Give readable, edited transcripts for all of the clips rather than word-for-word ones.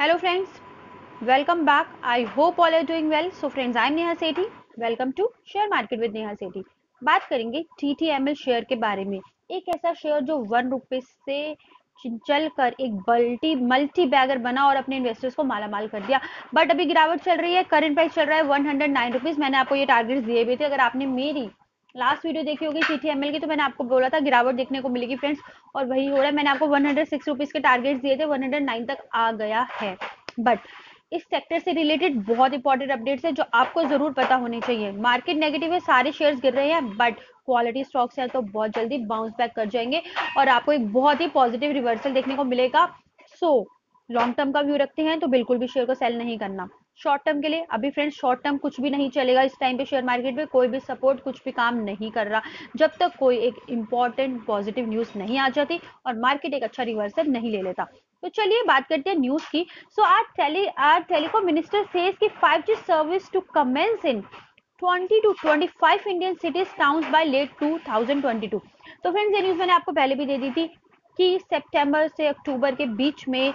Hello friends, welcome back. I hope all are doing well. So friends, I am Neha Sethi. Welcome to Share Market with Neha Sethi. बात करेंगे TTML share के बारे में। एक ऐसा share जो 1 रुपए से चल कर एक मल्टी बैगर बना और अपने इन्वेस्टर्स को मालामाल कर दिया। बट अभी गिरावट चल रही है, करंट प्राइस चल रहा है 109 रुपीज। मैंने आपको ये टारगेट्स दिए भी थे। अगर आपने मेरी लास्ट वीडियो देखी होगी TTML की, तो मैंने आपको बोला था गिरावट देखने को मिलेगी फ्रेंड्स, और वही हो रहा है। मैंने आपको 106 रुपीज के टारगेट्स दिए थे, 109 तक आ गया है। बट इस सेक्टर से रिलेटेड बहुत इंपॉर्टेंट अपडेट्स है जो आपको जरूर पता होनी चाहिए। मार्केट नेगेटिव है, सारे शेयर्स गिर रहे हैं, बट क्वालिटी स्टॉक्स है तो बहुत जल्दी बाउंस बैक कर जाएंगे और आपको एक बहुत ही पॉजिटिव रिवर्सल देखने को मिलेगा। सो लॉन्ग टर्म का व्यू रखते हैं तो बिल्कुल भी शेयर को सेल नहीं करना। शॉर्ट टर्म के लिए अभी फ्रेंड्स शॉर्ट टर्म कुछ भी नहीं चलेगा। इस टाइम पे शेयर मार्केट में कोई भी सपोर्ट कुछ भी काम नहीं कर रहा जब तक कोई एक इंपॉर्टेंट पॉजिटिव न्यूज नहीं आ जाती और मार्केट एक अच्छा रिवर्सल नहीं ले लेता। तो चलिए बात करते हैं न्यूज की। सो आज टेलीकॉम मिनिस्टर सेज कि 5G service to commence in 20 to 25 Indian cities towns by late 2022। तो फ्रेंड्स ये न्यूज मैंने आपको पहले भी दे दी थी कि सितंबर से अक्टूबर के बीच में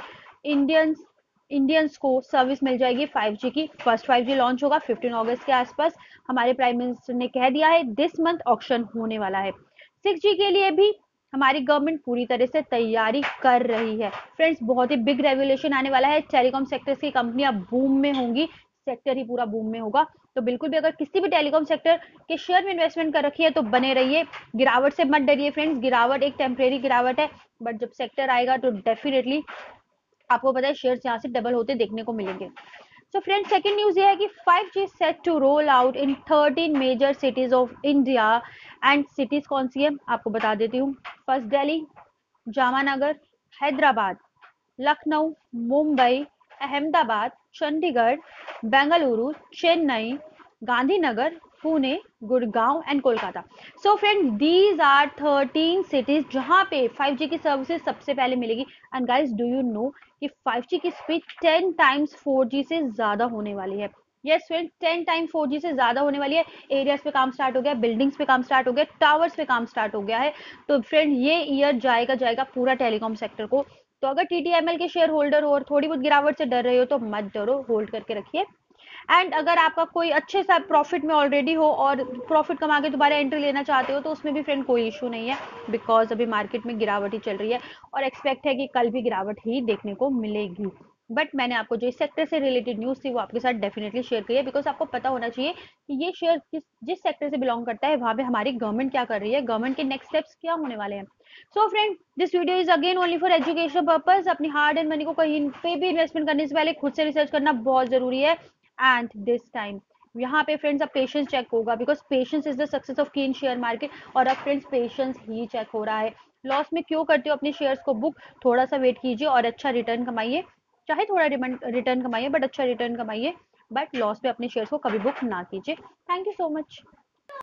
इंडियंस को सर्विस मिल जाएगी 5G की। फर्स्ट 5G लॉन्च होगा 15 अगस्त के आसपास। हमारे प्राइम मिनिस्टर ने कह दिया है दिस मंथ ऑक्शन होने वाला है। 6G के लिए भी हमारी गवर्नमेंट पूरी तरह से तैयारी कर रही है। फ्रेंड्स बहुत ही बिग रेवोल्यूशन आने वाला है। टेलीकॉम सेक्टर की कंपनियां बूम में होंगी, सेक्टर ही पूरा बूम में होगा। तो बिल्कुल भी अगर किसी भी टेलीकॉम सेक्टर के शेयर में इन्वेस्टमेंट कर रखी है तो बने रहिए। गिरावट से मत डरिए फ्रेंड्स, गिरावट एक टेम्परेरी गिरावट है, बट जब सेक्टर आएगा तो डेफिनेटली आपको पता है शेयर्स यहाँ से डबल होते देखने को मिलेंगे। सो फ्रेंड्स सेकंड न्यूज ये है कि 5G set to roll out in 13 major cities of India. And cities कौन सी है आपको बता देती हूँ। First Delhi, Jamnagar, Hyderabad, Lucknow, Mumbai, Ahmedabad, Chandigarh, Bengaluru, Chennai, Gandhinagar, Pune, Gurgaon and Kolkata. So friend these are 13 cities जहां पे 5G की सर्विसेज सबसे पहले मिलेगी। And guys do you know कि 5G की स्पीड 10 टाइम्स 4G से ज्यादा होने वाली है। यस फ्रेंड 10 टाइम 4G से ज्यादा होने वाली है। एरियाज पे काम स्टार्ट हो गया, बिल्डिंग्स पे काम स्टार्ट हो गया, टावर्स पे काम स्टार्ट हो गया है। तो फ्रेंड ये ईयर जाएगा पूरा टेलीकॉम सेक्टर को। तो अगर TTML के शेयर होल्डर हो और थोड़ी बहुत गिरावट से डर रहे हो तो मत डरो, होल्ड करके रखिए। एंड अगर आपका कोई अच्छे सा प्रॉफिट में ऑलरेडी हो और प्रॉफिट कमा के दोबारा एंट्री लेना चाहते हो तो उसमें भी फ्रेंड कोई इशू नहीं है, बिकॉज अभी मार्केट में गिरावट ही चल रही है और एक्सपेक्ट है कि कल भी गिरावट ही देखने को मिलेगी। बट मैंने आपको जो इस सेक्टर से रिलेटेड न्यूज थी वो आपके साथ डेफिनेटली शेयर की है, बिकॉज आपको पता होना चाहिए कि ये शेयर जिस सेक्टर से बिलोंग करता है वहां पे हमारी गवर्नमेंट क्या कर रही है, गवर्नमेंट के नेक्स्ट स्टेप्स क्या होने वाले हैं। So friend this video is again only for education purpose. अपनी हार्ड एंड मनी को कहीं पे भी इन्वेस्टमेंट करने से पहले खुद से रिसर्च करना बहुत जरूरी है। एंड दिस टाइम यहाँ पे फ्रेंड्स अब पेशेंस चेक होगा, because patience is the success of key in share market. और अब फ्रेंड्स पेशेंस ही चेक हो रहा है। लॉस में क्यों करते हो अपने शेयर्स को बुक, थोड़ा सा वेट कीजिए और अच्छा रिटर्न कमाइए। चाहे थोड़ा रिटर्न कमाइए बट अच्छा रिटर्न कमाइए। बट लॉस पे अपने शेयर्स को कभी बुक ना कीजिए। Thank you so much.